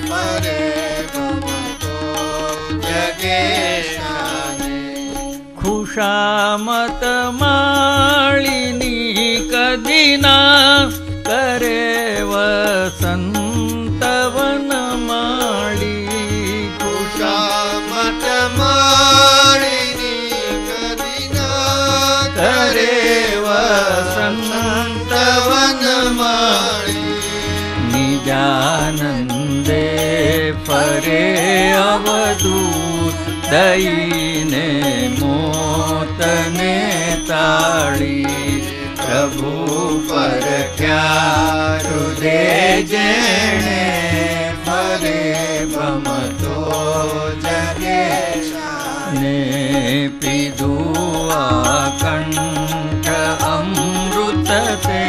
ફરે ભમતો જગેશાને. ખુશામત માળીની કદી ના કરે વસંત વન માળી. ખુશામત માળીની કદી ના કરે વસંત વન માળી. નિજાનંદે ફરે અવધૂત દઈને મોતને તાળી. પ્રભુ પર હૃદય જેણે ફરે ભમતો જગેશાને. ને પીધું આકંઠ અમૃત તે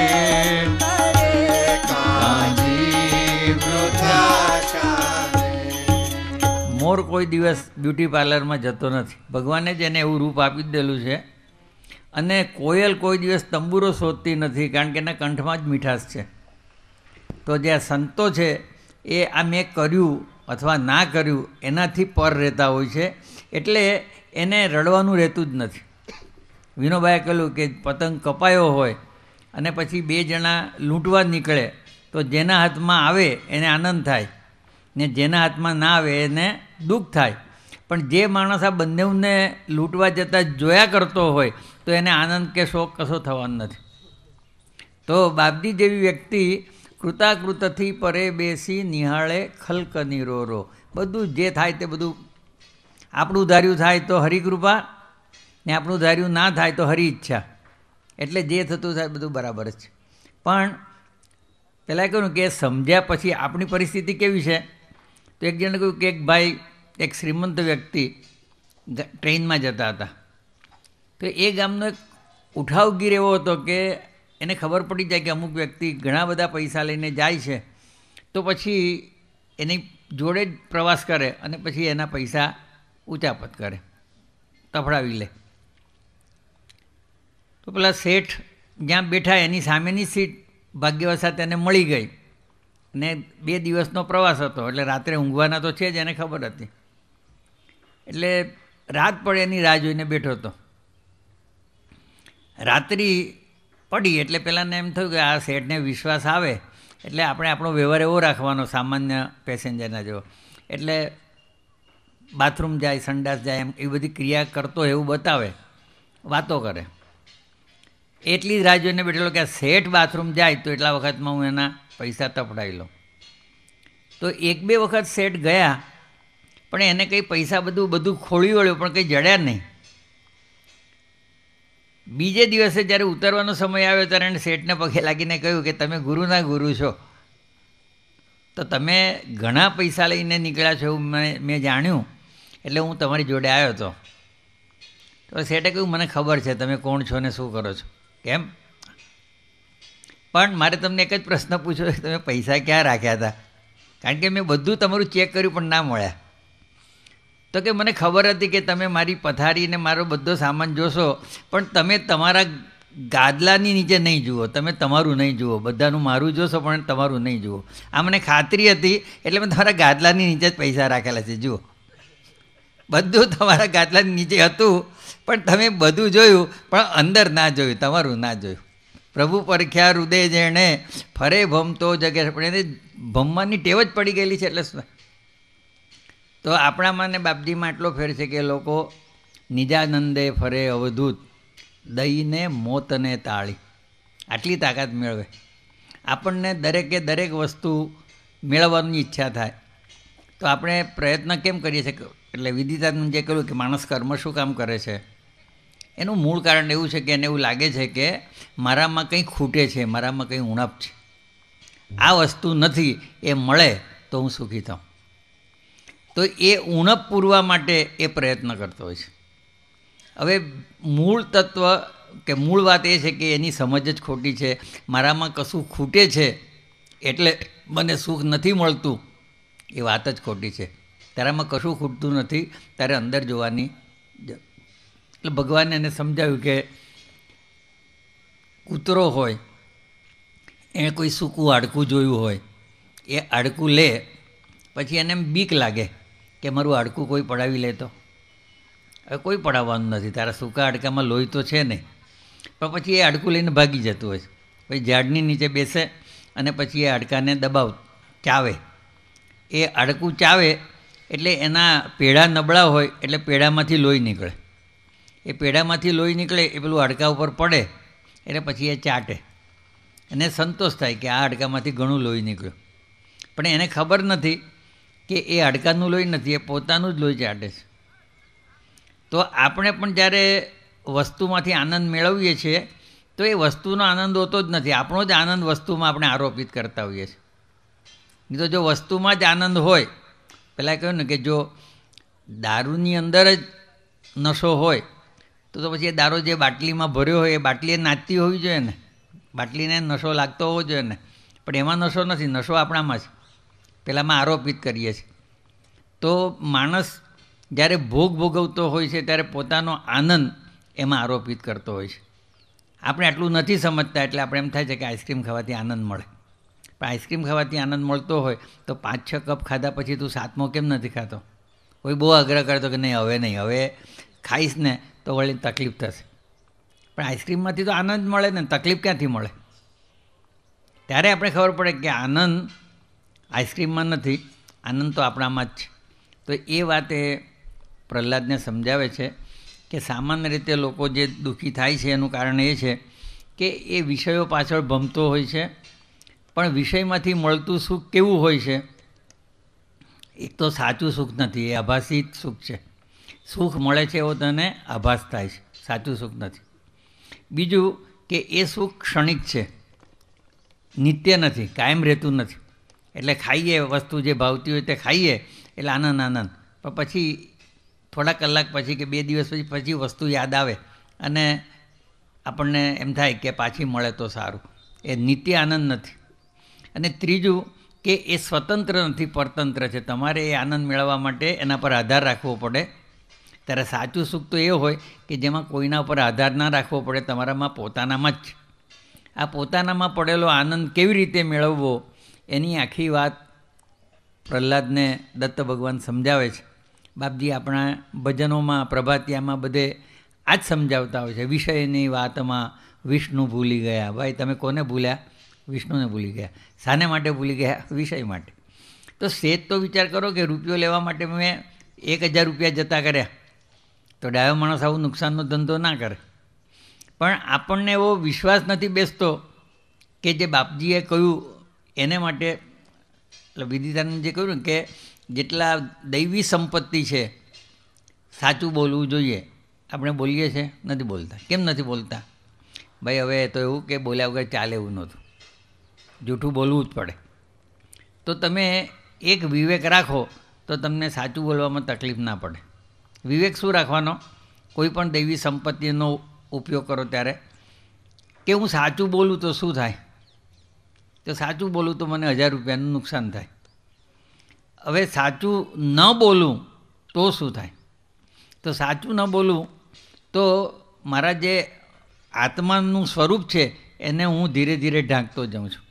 કાંજી વૃદ્ધાશાને. મોર કોઈ દિવસ બ્યુટી પાર્લરમાં જતો નથી. ભગવાને જ એને એવું રૂપ આપી દેલું છે. અને કોયલ કોઈ દિવસ તંબુરો શોધતી નથી, કારણ કે એના કંઠમાં જ મીઠાશ છે. તો જે આ સંતો છે એ આ મેં કર્યું અથવા ના કર્યું એનાથી પર રહેતા હોય છે, એટલે એને રડવાનું રહેતું જ નથી. વિનોબાએ કહ્યું કે પતંગ કપાયો હોય અને પછી બે જણા લૂંટવા નીકળે તો જેના હાથમાં આવે એને આનંદ થાય ને જેના હાથમાં ના આવે એને દુઃખ થાય. પણ જે માણસ આ બંનેને લૂંટવા જતાં જોયા કરતો હોય તો એને આનંદ કે શોક કશો થવાનો નથી. તો બાપજી જેવી વ્યક્તિ કૃતાકૃતથી પરે બેસી નિહાળે ખલક નિરોરો. બધું જે થાય તે બધું આપણું ધાર્યું થાય તો હરિકૃપા ને આપણું ધાર્યું ના થાય તો હરિ ઈચ્છા. એટલે જે થતું થાય બધું બરાબર જ છે. પણ પહેલાં કહ્યું કે સમજ્યા પછી આપણી પરિસ્થિતિ કેવી છે. તો એક જણે કહ્યું કે એક ભાઈ એક શ્રીમંત વ્યક્તિ ટ્રેનમાં જતા હતા. તો એ ગામનો એક ઉઠાવગીર એવો હતો કે એને ખબર પડી જાય કે અમુક વ્યક્તિ ઘણા બધા પૈસા લઈને જાય છે, તો પછી એની જોડે જ પ્રવાસ કરે અને પછી એના પૈસા ઉચાપત કરે, તફડાવી લે. તો પેલા શેઠ જ્યાં બેઠા એની સામેની સીટ ભાગ્યવશાત એને મળી ગઈ ને 2 દિવસનો પ્રવાસ હતો એટલે રાત્રે ઊંઘવાના તો છે જ, એને ખબર હતી. એટલે રાત પડે એની રાહ જોઈને બેઠો હતો. રાત્રિ પડી એટલે પહેલાંને એમ થયું કે આ શેઠને વિશ્વાસ આવે એટલે આપણે આપણો વ્યવહાર એવો રાખવાનો સામાન્ય પેસેન્જરના જેવો. એટલે બાથરૂમ જાય, સંડાસ જાય, એમ એ બધી ક્રિયા કરતો એવું બતાવે, વાતો કરે. એટલી જ રાહ જોઈને બેઠેલો કે આ શેઠ બાથરૂમ જાય તો એટલા વખતમાં હું એના પૈસા તપડાવી લઉં. તો 1-2 વખત શેઠ ગયા પણ એને કંઈ પૈસા બધું ખોળી વળ્યું પણ કંઈ જડ્યા નહીં. બીજે દિવસે જ્યારે ઉતરવાનો સમય આવ્યો ત્યારે એને શેઠને પગે લાગીને કહ્યું કે તમે ગુરુના ગુરુ છો, તો તમે ઘણા પૈસા લઈને નીકળ્યા છો એવું મેં જાણ્યું, એટલે હું તમારી જોડે આવ્યો હતો. તો શેઠે કહ્યું મને ખબર છે તમે કોણ છો ને શું કરો છો. કેમ? પણ મારે તમને એક જ પ્રશ્ન પૂછ્યો કે તમે પૈસા ક્યાં રાખ્યા હતા? કારણ કે મેં બધું તમારું ચેક કર્યું પણ ના મળ્યા. તો કે મને ખબર હતી કે તમે મારી પથારીને મારો બધો સામાન જોશો પણ તમે તમારા ગાદલાની નીચે નહીં જુઓ, તમે તમારું નહીં જુઓ, બધાનું મારું જોશો પણ તમારું નહીં જુઓ. આ મને ખાતરી હતી એટલે મેં તમારા ગાદલાની નીચે જ પૈસા રાખેલા છે. જુઓ, બધું તમારા ગાદલાની નીચે હતું પણ તમે બધું જોયું પણ અંદર ના જોયું, તમારું ના જોયું. પ્રભુ પરખ્યા હૃદય જેણે ફરે ભમતો જગે. પણ એને ભમવાની ટેવ જ પડી ગયેલી છે. એટલે તો આપણામાં ને બાપજીમાં એટલો ફેર છે કે લોકો નિજાનંદે ફરે અવધૂત દઈને મોતને તાળી. આટલી તાકાત મેળવે. આપણને દરેકે દરેક વસ્તુ મેળવવાની ઈચ્છા થાય તો આપણે પ્રયત્ન કેમ કરીએ છીએ? એટલે વિદિતાનું જે કહ્યું કે માણસ કર્મ શું કામ કરે છે, એનું મૂળ કારણ એવું છે કે એને એવું લાગે છે કે મારામાં કંઈ ખૂટે છે, મારામાં કંઈ ઉણપ છે, આ વસ્તુ નથી, એ મળે તો હું સુખી થાઉં. તો એ ઉણપ પૂરવા માટે એ પ્રયત્ન કરતો હોય છે. હવે મૂળ તત્વ કે મૂળ વાત એ છે કે એની સમજ જ ખોટી છે. મારામાં કશું ખૂટે છે એટલે મને સુખ નથી મળતું, એ વાત જ ખોટી છે. તારામાં કશું ખૂટતું નથી, તારે અંદર જોવાની. એટલે ભગવાને એને સમજાવ્યું કે કૂતરો હોય એણે કોઈ સૂકું હાડકું જોયું હોય, એ હાડકું લે પછી એને એમ બીક લાગે કે મારું હાડકું કોઈ પડાવી લે તો. હવે કોઈ પડાવવાનું નથી, તારા સૂકા હાડકામાં લોહી તો છે નહીં. પણ પછી એ હાડકું લઈને ભાગી જતું હોય છે. પછી ઝાડની નીચે બેસે અને પછી એ હાડકાને ચાવે. એ હાડકું ચાવે એટલે એના પેડા નબળા હોય એટલે પેડામાંથી લોહી નીકળે. એ પેડામાંથી લોહી નીકળે એ પેલું હાડકા ઉપર પડે એટલે પછી એ ચાટે. એને સંતોષ થાય કે આ હાડકામાંથી ઘણું લોહી નીકળ્યું. પણ એને ખબર નથી કે એ હાડકાનું લોહી નથી, એ પોતાનું જ લોહી ચાટે છે. તો આપણે પણ જ્યારે વસ્તુમાંથી આનંદ મેળવીએ છીએ તો એ વસ્તુનો આનંદ હોતો જ નથી, આપણો જ આનંદ વસ્તુમાં આપણે આરોપિત કરતા હોઈએ છીએ. નહીં તો જો વસ્તુમાં જ આનંદ હોય, પહેલાં કહ્યું ને કે જો દારૂની અંદર જ નશો હોય તો પછી એ દારૂ જે બાટલીમાં ભર્યો હોય એ બાટલી નાચતી હોવી જોઈએ ને, બાટલીને નશો લાગતો હોવો જોઈએ ને. પણ એમાં નશો નથી, નશો આપણામાં છે, પહેલાંમાં આરોપિત કરીએ છીએ. તો માણસ જ્યારે ભોગ ભોગવતો હોય છે ત્યારે પોતાનો આનંદ એમાં આરોપિત કરતો હોય છે. આપણે આટલું નથી સમજતા એટલે આપણે એમ થાય છે કે આઈસ્ક્રીમ ખાવાથી આનંદ મળે. પણ આઈસ્ક્રીમ ખાવાથી આનંદ મળતો હોય તો 5-6 કપ ખાધા પછી તું 7મો કેમ નથી ખાતો? કોઈ બહુ આગ્રહ કરતો કે નહીં, હવે ખાઈશ ને તો વળી તકલીફ થશે. પણ આઈસ્ક્રીમમાંથી તો આનંદ મળે ને, તકલીફ ક્યાંથી મળે? ત્યારે આપણે ખબર પડે કે આનંદ આઈસ્ક્રીમમાં નથી, આનંદ તો આપણામાં જ છે. તો એ વાત એ પ્રહલાદને સમજાવે છે કે સામાન્ય રીતે લોકો જે દુઃખી થાય છે એનું કારણ એ છે કે એ વિષયો પાછળ ભમતો હોય છે. પણ વિષયમાંથી મળતું સુખ કેવું હોય છે? એક તો સાચું સુખ નથી, એ આભાસી સુખ છે. સુખ મળે છે એવો તને આભાસ થાય છે, સાચું સુખ નથી. બીજું કે એ સુખ ક્ષણિક છે, નિત્ય નથી, કાયમ રહેતું નથી. એટલે ખાઈએ વસ્તુ જે ભાવતી હોય તે ખાઈએ એટલે આનંદ, પણ પછી થોડા કલાક પછી કે 2 દિવસ પછી વસ્તુ યાદ આવે અને આપણને એમ થાય કે પાછી મળે તો સારું. એ નિત્ય આનંદ નથી. અને ત્રીજું કે એ સ્વતંત્ર નથી, પરતંત્ર છે. તમારે એ આનંદ મેળવવા માટે એના પર આધાર રાખવો પડે. ત્યારે સાચું સુખ તો એ હોય કે જેમાં કોઈના પર આધાર ના રાખવો પડે, તમારામાં પોતાનામાં જ. આ પોતાનામાં પડેલો આનંદ કેવી રીતે મેળવવો એની આખી વાત પ્રહલાદને દત્ત ભગવાન સમજાવે છે. બાપજી આપણા ભજનોમાં, પ્રભાતિયામાં બધે આ જ સમજાવતા હોય છે. વિષયની વાતમાં વિષ્ણુ ભૂલી ગયા. ભાઈ તમે કોને ભૂલ્યા? વિષ્ણુને ભૂલી ગયા. શાને માટે ભૂલી ગયા? વિષય માટે. તો સેજ તો વિચાર કરો કે રૂપિયો લેવા માટે મેં 1000 રૂપિયા જતા કર્યા તો ડાયો માણસ આવું નુકસાનનો ધંધો ના કરે. પણ આપણને એવો વિશ્વાસ નથી બેસતો કે જે બાપજીએ કહ્યું એને માટે, એટલે વિદિતાનંદ જે કહ્યું ને કે જેટલા દૈવી સંપત્તિ છે સાચું બોલવું જોઈએ. આપણે બોલીએ છીએ? નથી બોલતા. કેમ નથી બોલતા? ભાઈ હવે તો એવું કે બોલ્યા વગર ચાલે એવું નહોતું, જૂઠું બોલવું જ પડે. તો તમે એક વિવેક રાખો તો તમને સાચું બોલવામાં તકલીફ ના પડે. વિવેક શું રાખવાનો? કોઈ પણ દૈવી સંપત્તિનો ઉપયોગ કરો ત્યારે કે હું સાચું બોલું તો શું થાય? તો સાચું બોલું તો મને 1000 રૂપિયાનું નુકસાન થાય. હવે સાચું ન બોલું તો શું થાય? તો સાચું ન બોલું તો મારા જે આત્માનું સ્વરૂપ છે એને હું ધીરે ધીરે ઢાંકતો જાઉં છું.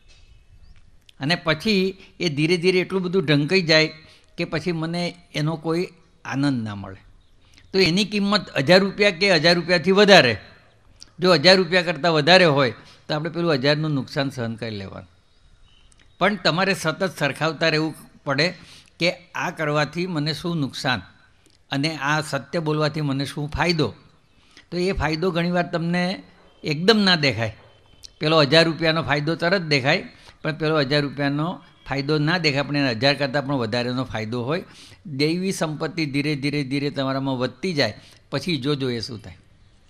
અને પછી એ ધીરે ધીરે એટલું બધું ઢંકાઈ જાય કે પછી મને એનો કોઈ આનંદ ના મળે. તો એની કિંમત 1000 રૂપિયા કે 1000 રૂપિયાથી વધારે. જો 1000 રૂપિયા કરતાં વધારે હોય તો આપણે પેલું 1000નું નુકસાન સહન કરી લેવાનું. પણ તમારે સતત સરખાવતા રહેવું પડે કે આ કરવાથી મને શું નુકસાન અને આ સત્ય બોલવાથી મને શું ફાયદો. તો એ ફાયદો ઘણીવાર તમને એકદમ ના દેખાય. પેલો 1000 રૂપિયાનો ફાયદો તરત દેખાય, પણ પેલો 1000 રૂપિયાનો ફાયદો ના દેખાય, પણ એને 1000 કરતાં પણ વધારેનો ફાયદો હોય. દૈવી સંપત્તિ ધીરે ધીરે ધીરે તમારામાં વધતી જાય પછી જોજો એ શું થાય.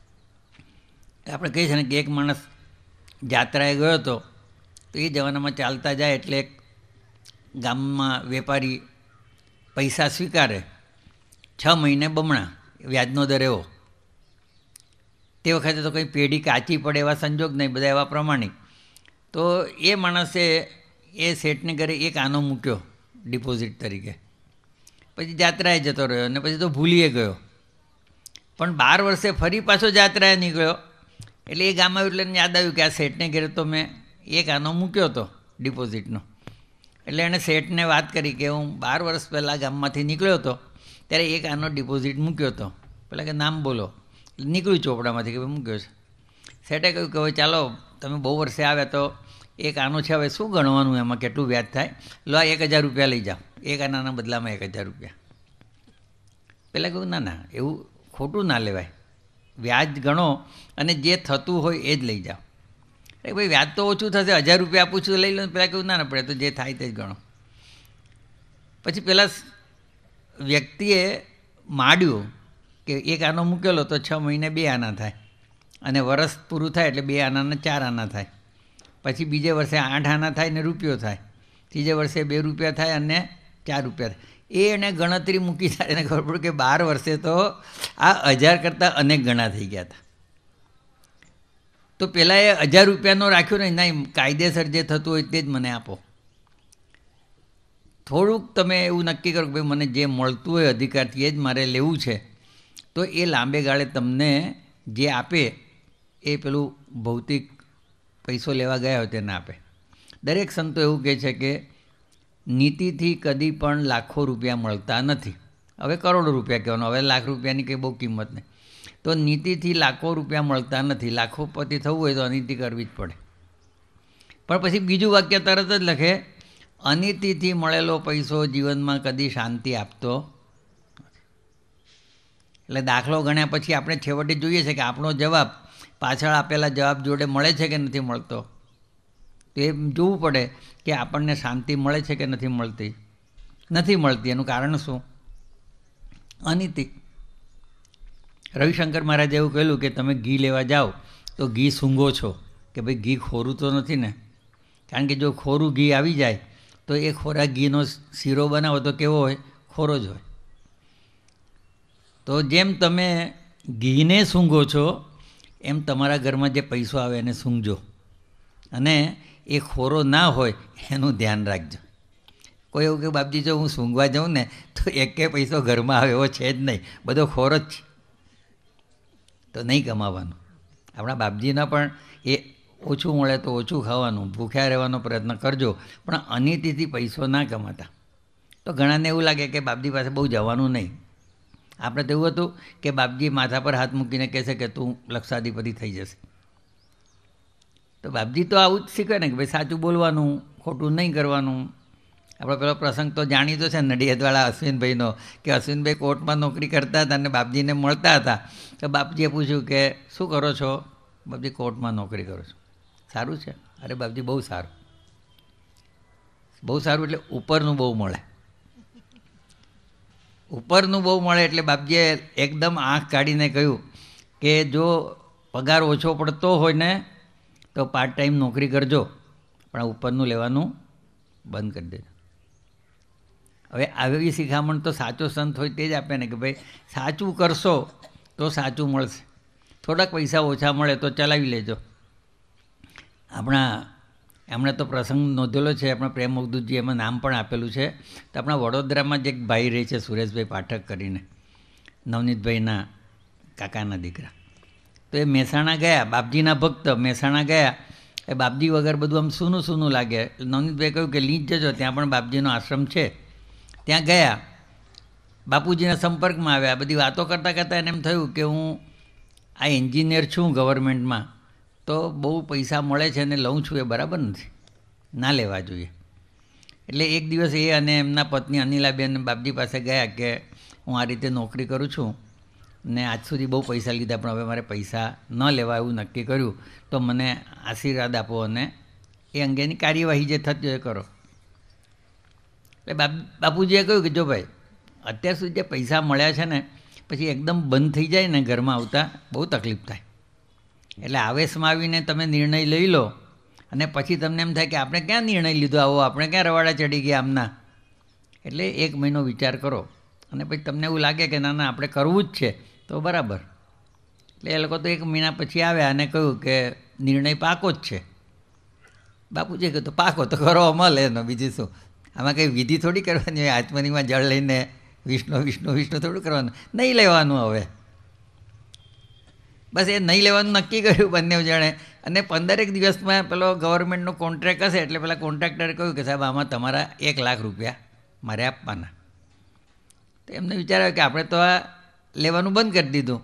આપણે કહીએ છીએ ને કે એક માણસ જાત્રાએ ગયો હતો તો એ જમાનામાં ચાલતા જાય એટલે એક ગામમાં વેપારી પૈસા સ્વીકારે 6 મહિને બમણા, વ્યાજનો દર એવો. તે વખતે તો કંઈ પેઢી કાચી પડે એવા સંજોગ નહીં, બધા એવા પ્રમાણિક. તો એ માણસે એ શેઠને ઘરે એક આનો મૂક્યો ડિપોઝિટ તરીકે. પછી જાત્રાએ જતો રહ્યો અને પછી તો ભૂલીએ ગયો. પણ 12 વર્ષે ફરી પાછો જાત્રાએ નીકળ્યો એટલે એ ગામમાં એટલે યાદ આવ્યું કે આ શેઠને ઘરે તો મેં એક આનો મૂક્યો હતો ડિપોઝિટનો. એટલે એણે શેઠને વાત કરી કે હું 12 વર્ષ પહેલાં ગામમાંથી નીકળ્યો હતો ત્યારે એક આનો ડિપોઝિટ મૂક્યો હતો. પેલા કે નામ બોલો. નીકળ્યું ચોપડામાંથી કે ભાઈ મૂક્યો છે. શેઠે કહ્યું કે હવે ચાલો તમે બહુ વર્ષે આવ્યા તો એક આનો છે, હવે શું ગણવાનું એમાં કેટલું વ્યાજ થાય, લો આ 1000 રૂપિયા લઈ જાઓ, એક આનાના બદલામાં 1000 રૂપિયા. પહેલાં કહ્યું ના ના એવું ખોટું ના લેવાય, વ્યાજ ગણો અને જે થતું હોય એ જ લઈ જાઓ. એ ભાઈ વ્યાજ તો ઓછું થશે, 1000 રૂપિયા આપું છું લઈ લો. પહેલાં કહ્યું ના ના પડે તો જે થાય તે જ ગણો. પછી પેલા વ્યક્તિએ માંડ્યું કે એક આનો મૂકેલો તો 6 મહિને 2 આના થાય અને વરસ પૂરું થાય એટલે 2 આનાના 4 આના થાય. પછી બીજે વર્ષે 8 આના થાય ને રૂપિયો થાય. ત્રીજે વર્ષે 2 રૂપિયા થાય અને 4 રૂપિયા થાય. એને ગણતરી મૂકી થાય એને ખબર પડે કે 12 વર્ષે તો આ 1000 કરતાં અનેક ગણા થઈ ગયા હતા. તો પહેલાં એ 1000 રૂપિયાનો રાખ્યો ને, નહીં કાયદેસર જે થતું હોય તે જ મને આપો. થોડુંક તમે એવું નક્કી કરો કે ભાઈ મને જે મળતું હોય અધિકારથી એ જ મારે લેવું છે, તો એ લાંબે ગાળે તમને જે આપે એ પેલું ભૌતિક પૈસો લેવા ગયા હોય તેને આપે. દરેક સંતો એવું કહે છે કે નીતિથી કદી પણ લાખો રૂપિયા મળતા નથી. હવે કરોડો રૂપિયા કહેવાનું, હવે લાખ રૂપિયાની કંઈ બહુ કિંમત નહીં. તો નીતિથી લાખો રૂપિયા મળતા નથી. લાખોપતિ થવું હોય તો અનીતિ કરવી જ પડે. પણ પછી બીજું વાક્ય તરત જ લખે, અનીતિથી મળેલો પૈસો જીવનમાં કદી શાંતિ આપતો. એટલે દાખલો ગણ્યા પછી આપણે છેવટે જોઈએ છે કે આપણો જવાબ પાછળ આપેલા જવાબ જોડે મળે છે કે નથી મળતો. તો એ જોવું પડે કે આપણને શાંતિ મળે છે કે નથી મળતી. નથી મળતી એનું કારણ શું? અનીતિ. રવિશંકર મહારાજે એવું કહેલું કે તમે ઘી લેવા જાઓ તો ઘી સૂંઘો છો કે ભાઈ ઘી ખોરું તો નથી ને. કારણ કે જો ખોરું ઘી આવી જાય તો એ ખોરાક ઘીનો શીરો બનાવો તો કેવો હોય? ખોરો જ હોય. તો જેમ તમે ઘીને સૂંઘો છો એમ તમારા ઘરમાં જે પૈસો આવે એને સૂંઘજો અને એ ખોરો ના હોય એનું ધ્યાન રાખજો. કોઈ એવું કે બાપજી જો હું સૂંઘવા જાઉં ને તો એકે પૈસો ઘરમાં આવે એવો છે જ નહીં, બધો ખોરો જ છે. તો નહીં કમાવાનું. આપણા બાપજીના પણ એ ઓછું મળે તો ઓછું ખાવાનું, ભૂખ્યા રહેવાનો પ્રયત્ન કરજો, પણ અનીતિથી પૈસો ના કમાતા. તો ઘણાને એવું લાગે કે બાપજી પાસે બહુ જવાનું નહીં. આપણે તો એવું હતું કે બાપજી માથા પર હાથ મૂકીને કહેશે કે તું લક્ષાધિપતિ થઈ જશે. તો બાપજી તો આવું જ શીખવે ને કે ભાઈ સાચું બોલવાનું, ખોટું નહીં કરવાનું. આપણો પેલો પ્રસંગ તો જાણીતો છે નડિયાદવાળા અશ્વિનભાઈનો, કે અશ્વિનભાઈ કોર્ટમાં નોકરી કરતા હતા અને બાપજીને મળતા હતા. તો બાપજીએ પૂછ્યું કે શું કરો છો? બાપજી કોર્ટમાં નોકરી કરો છો. સારું છે? અરે બાપજી બહુ સારું. બહુ સારું એટલે ઉપરનું બહુ મળે. ઉપરનું બહુ મળે એટલે બાપજીએ એકદમ આંખ કાઢીને કહ્યું કે જો પગાર ઓછો પડતો હોય ને તો પાર્ટ ટાઈમ નોકરી કરજો, પણ ઉપરનું લેવાનું બંધ કરી દેજો. હવે આવી શિખામણ તો સાચો સંત હોય તે જ આપે ને કે ભાઈ સાચું કરશો તો સાચું મળશે. થોડાક પૈસા ઓછા મળે તો ચલાવી લેજો. એમણે તો પ્રસંગ નોંધેલો છે, આપણા પ્રેમ અવધૂતજી એમાં નામ પણ આપેલું છે. તો આપણા વડોદરામાં જ એક ભાઈ રહે છે સુરેશભાઈ પાઠક કરીને, નવનીતભાઈના કાકાના દીકરા. તો એ મહેસાણા ગયા, બાપજીના ભક્ત મહેસાણા ગયા. એ બાપજી વગર બધું આમ સૂનું સૂનું લાગે. નવનીતભાઈ કહ્યું કે લીંચ જજો, ત્યાં પણ બાપજીનો આશ્રમ છે. ત્યાં ગયા, બાપુજીના સંપર્કમાં આવ્યા. બધી વાતો કરતાં કરતાં એને એમ થયું કે હું આ એન્જિનિયર છું ગવર્મેન્ટમાં, તો બહુ પૈસા મળે છે અને લઉં છું એ બરાબર નથી, ના લેવા જોઈએ. એટલે એક દિવસ એ અને એમના પત્ની અનિલાબેન બાપજી પાસે ગયા કે હું આ રીતે નોકરી કરું છું ને આજ સુધી બહુ પૈસા લીધા, પણ હવે મારે પૈસા ન લેવા એવું નક્કી કર્યું, તો મને આશીર્વાદ આપો અને એ અંગેની કાર્યવાહી જે થતી હોય એ કરો. એટલે બાપુજીએ કહ્યું કે જો ભાઈ અત્યાર સુધી જે પૈસા મળ્યા છે ને પછી એકદમ બંધ થઈ જાય ને ઘરમાં આવતા બહુ તકલીફ થાય. એટલે આવેશમાં આવીને તમે નિર્ણય લઈ લો અને પછી તમને એમ થાય કે આપણે ક્યાં નિર્ણય લીધો આવો, આપણે ક્યાં રવાડા ચડી ગયા આમના. એટલે 1 મહિનો વિચાર કરો અને પછી તમને એવું લાગે કે ના ના આપણે કરવું જ છે તો બરાબર. એટલે એ લોકો તો 1 મહિના પછી આવ્યા અને કહ્યું કે નિર્ણય પાકો જ છે. બાપુજીએ કહ્યું તો પાકો તો કરો અમલ એનો, બીજું શું. આમાં કંઈ વિધિ થોડી કરવાની હોય, આચમનીમાં જળ લઈને વિષ્ણુ વિષ્ણુ વિષ્ણુ થોડું કરવાનું, નહીં લેવાનું. હવે બસ એ નહીં લેવાનું નક્કી કર્યું બંને જણે, અને 15 દિવસમાં પેલો ગવર્મેન્ટનો કોન્ટ્રાક્ટ હશે એટલે પેલા કોન્ટ્રાક્ટરે કહ્યું કે સાહેબ આમાં તમારા 1 લાખ રૂપિયા મારે આપવાના. તો એમને વિચાર્યું કે આપણે તો આ લેવાનું બંધ કરી દીધું,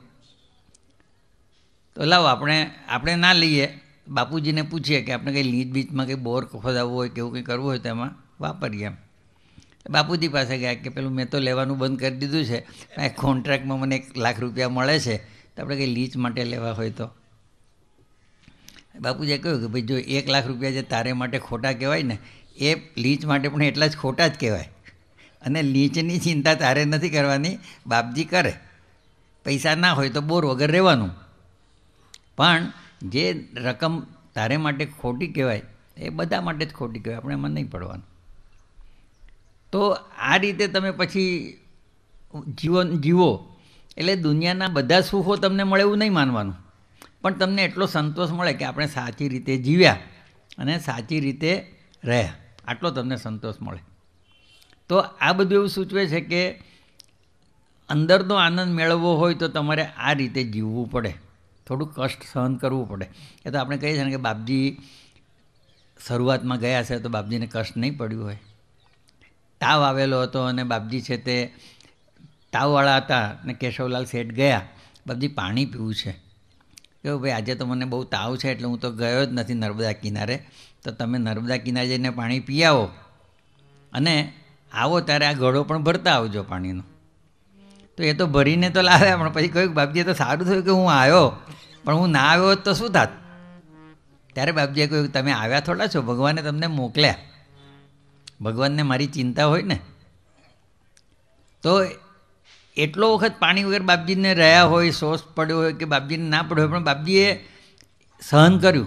તો લાવો આપણે ના લઈએ, બાપુજીને પૂછીએ કે આપણે કંઈ લીજ બીજમાં કંઈ બોર ખોદાવવું હોય કે એવું કંઈ કરવું હોય તો એમાં વાપરીએ એમ. બાપુજી પાસે ગયા કે પેલું મેં તો લેવાનું બંધ કરી દીધું છે, આ કોન્ટ્રાક્ટમાં મને 1 લાખ રૂપિયા મળે છે, તો આપણે કંઈ લીજ માટે લેવા હોય તો. બાપુજીએ કહ્યું કે ભાઈ જો 1 લાખ રૂપિયા જે તારે માટે ખોટા કહેવાય ને, એ લીજ માટે પણ એટલા જ ખોટા જ કહેવાય, અને લીચની ચિંતા તારે નથી કરવાની, બાપજી કરે. પૈસા ના હોય તો બોર વગર રહેવાનું, પણ જે રકમ તારે માટે ખોટી કહેવાય એ બધા માટે જ ખોટી કહેવાય, આપણે એમાં નહીં પડવાનું. તો આ રીતે તમે પછી જીવન જીવો એટલે દુનિયાના બધા સુખો તમને મળે એવું નહીં માનવાનું, પણ તમને એટલો સંતોષ મળે કે આપણે સાચી રીતે જીવ્યા અને સાચી રીતે રહ્યા, આટલો તમને સંતોષ મળે. તો આ બધું એવું સૂચવે છે કે અંદરનો આનંદ મેળવવો હોય તો તમારે આ રીતે જીવવું પડે, થોડું કષ્ટ સહન કરવું પડે. એ તો આપણે કહીએ છીએ ને કે બાપજી શરૂઆતમાં ગયા છે તો બાપજીને કષ્ટ નહીં પડ્યું હોય. તાવ આવેલો હતો અને બાપજી છે તે તાવવાળા હતા ને કેશવલાલ શેઠ ગયા, બાપજી પાણી પીવું છે. કહ્યું ભાઈ આજે તો મને બહુ તાવ છે એટલે હું તો ગયો જ નથી નર્મદા કિનારે, તો તમે નર્મદા કિનારે જઈને પાણી પી આવો, અને આવો ત્યારે આ ઘડો પણ ભરતા આવજો પાણીનો. તો એ તો ભરીને તો લાવ્યા, પણ પછી કહ્યું બાપજી તો સારું થયું કે હું આવ્યો, પણ હું ના આવ્યો તો શું થાત. ત્યારે બાપજીએ કહ્યું તમે આવ્યા થોડા છો, ભગવાને તમને મોકલ્યા, ભગવાનને મારી ચિંતા હોય ને. તો એટલો વખત પાણી વગર બાપજીને રહ્યા હોય, શોષ પડ્યો હોય કે બાપજીને ના પડ્યો હોય, પણ બાપજીએ સહન કર્યું.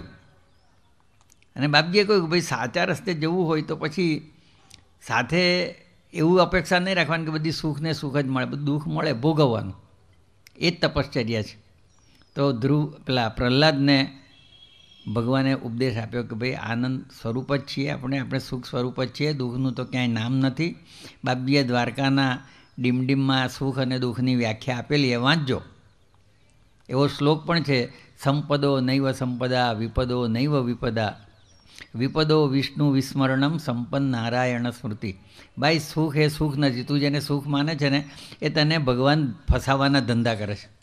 અને બાપજીએ કહ્યું કે ભાઈ સાચા રસ્તે જવું હોય તો પછી સાથે એવું અપેક્ષા નહીં રાખવાની કે બધી સુખ ને સુખ જ મળે, બધું દુઃખ મળે ભોગવવાનું, એ જ તપશ્ચર્યા છે. તો પ્રહલાદને ભગવાને ઉપદેશ આપ્યો કે ભાઈ આનંદ સ્વરૂપ જ છીએ આપણે સુખ સ્વરૂપ જ છીએ, દુઃખનું તો ક્યાંય નામ નથી. બાપજીએ દ્વારકાના ડીમડીમમાં સુખ અને દુઃખની વ્યાખ્યા આપેલી, એ વાંચજો. એવો શ્લોક પણ છે, સંપદો નૈવ સંપદા વિપદો નૈવ વિપદા, વિપદો વિષ્ણુ વિસ્મરણમ સંપન્ન નારાયણ સ્મૃતિ. ભાઈ સુખ એ સુખ નથી, તું જેને સુખ માને છે ને એ તને ભગવાન ફસાવાના ધંધા કરે છે.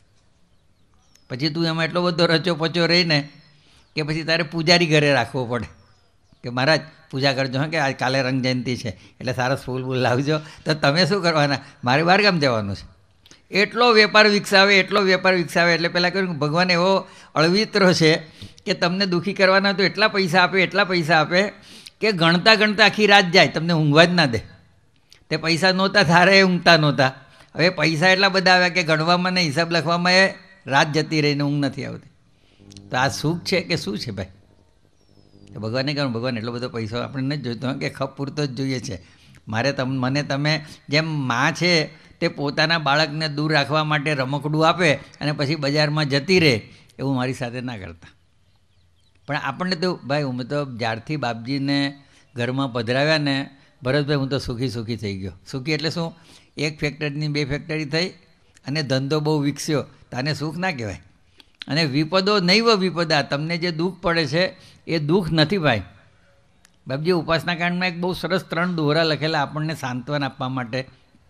પછી તું એમાં એટલો બધો રચો પચો રહીને કે પછી તારે પૂજારી ઘરે રાખવો પડે કે મહારાજ પૂજા કરજો, હા કે આજ કાલે રંગ જયંતિ છે એટલે સારા ફૂલ બૂલ લાવજો. તો તમે શું કરવાના, મારે બહારગામ જવાનું છે. એટલો વેપાર વિકસાવે એટલે પહેલાં કહ્યું ભગવાન એવો અળવિત્રો છે કે તમને દુઃખી કરવાના તો એટલા પૈસા આપે કે ગણતા ગણતા આખી રાત જાય, તમને ઊંઘવા જ ના દે. તે પૈસા નહોતા તારે ઊંઘતા નહોતા, હવે પૈસા એટલા બધા આવ્યા કે ગણવામાં ને હિસાબ લખવામાં એ રાત જતી રહીને ઊંઘ નથી આવતી. તો આ સુખ છે કે શું છે ભાઈ? તો ભગવાને કહ્યું ભગવાન એટલો બધો પૈસો આપણે નથી જોઈતો કે ખપ પૂરતો જ જોઈએ છે. મને તમે જેમ માં છે તે પોતાના બાળકને દૂર રાખવા માટે રમકડું આપે અને પછી બજારમાં જતી રહે, એવું મારી સાથે ના કરતા. પણ આપણને તો ભાઈ હું તો જ્યારથી બાપજીને ઘરમાં પધરાવ્યા ને ભરતભાઈ હું તો સુખી થઈ ગયો. સુખી એટલે શું, 1 ફેક્ટરીની 2 ફેક્ટરી થઈ અને ધંધો બહુ વિકસ્યો, તાને સુખ ના કહેવાય. અને વિપદો નૈવ વિપદા, તમને જે દુઃખ પડે છે એ દુઃખ નથી ભાઈ. બાપજી ઉપાસના કાંડમાં એક બહુ સરસ 3 દોહરા લખેલા આપણને સાંત્વન આપવા માટે.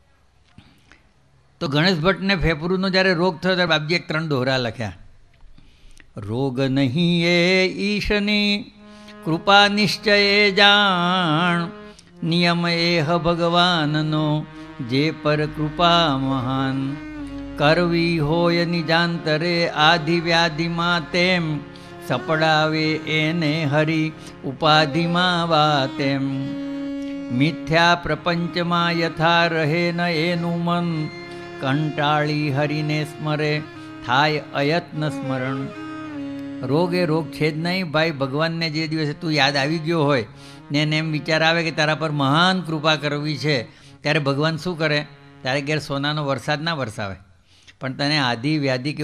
તો ગણેશ ભટ્ટને ફેફરૂનો જ્યારે રોગ થયો ત્યારે બાપજી એક 3 દોહરા લખ્યા. રોગ નહીં એ ઈશની કૃપા નિશ્ચયે જાણ, નિયમ એહ ભગવાનનો જે પર કૃપા મહાન, કરવી હોય નિજાંતરે આધિ વ્યાધિમાં તેમ, સપડાવે એને હરિ ઉપાધિમાં વાતેમ. મિથ્યા પ્રપંચમાં યથા રહે ન એનું મન, કંટાળી હરિને સ્મરે થાય અયત્ન સ્મરણ. રોગ એ રોગ છે જ નહીં ભાઈ. ભગવાનને જે દિવસે તું યાદ આવી ગયો હોય ને એને એમ વિચાર આવે કે તારા પર મહાન કૃપા કરવી છે, ત્યારે ભગવાન શું કરે, તારે ઘેર સોનાનો વરસાદ ના વરસાવે, પણ તને આધિ વ્યાધિ કે